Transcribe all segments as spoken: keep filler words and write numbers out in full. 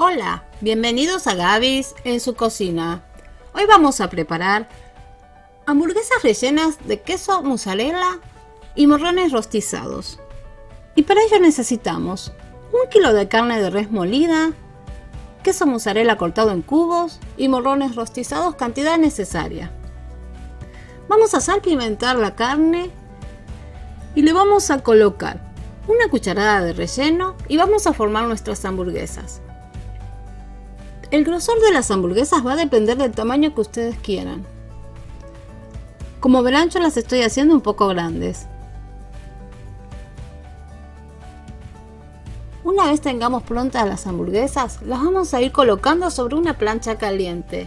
Hola, bienvenidos a Gaby's en su cocina. Hoy vamos a preparar hamburguesas rellenas de queso mozzarella y morrones rostizados. Y para ello necesitamos un kilo de carne de res molida, queso mozzarella cortado en cubos y morrones rostizados cantidad necesaria. Vamos a salpimentar la carne y le vamos a colocar una cucharada de relleno y vamos a formar nuestras hamburguesas. El grosor de las hamburguesas va a depender del tamaño que ustedes quieran. Como verán, yo las estoy haciendo un poco grandes. Una vez tengamos prontas las hamburguesas, las vamos a ir colocando sobre una plancha caliente.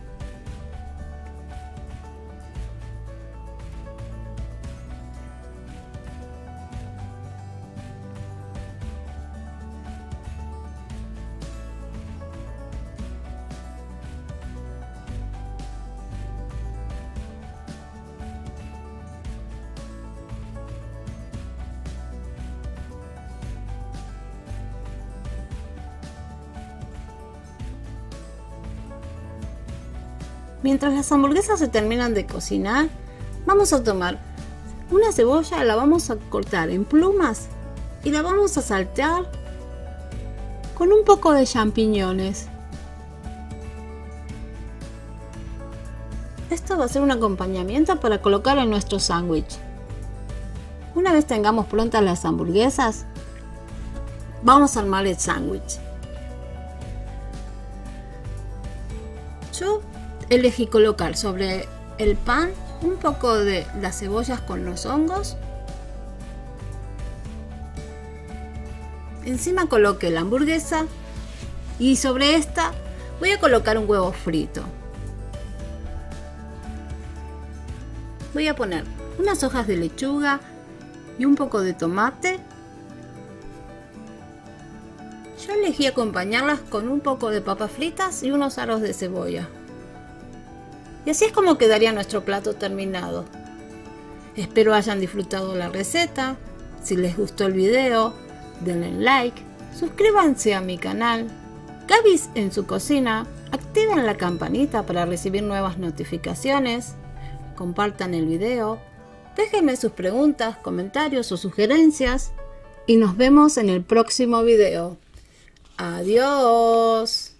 Mientras las hamburguesas se terminan de cocinar, vamos a tomar una cebolla, la vamos a cortar en plumas y la vamos a saltear con un poco de champiñones. Esto va a ser un acompañamiento para colocar en nuestro sándwich. Una vez tengamos prontas las hamburguesas, vamos a armar el sándwich. Yo elegí colocar sobre el pan un poco de las cebollas con los hongos. Encima coloqué la hamburguesa y sobre esta voy a colocar un huevo frito. Voy a poner unas hojas de lechuga y un poco de tomate. Yo elegí acompañarlas con un poco de papas fritas y unos aros de cebolla. Y así es como quedaría nuestro plato terminado. Espero hayan disfrutado la receta. Si les gustó el video, denle like, suscríbanse a mi canal Gaby's en su cocina, activen la campanita para recibir nuevas notificaciones, compartan el video, déjenme sus preguntas, comentarios o sugerencias y nos vemos en el próximo video. Adiós.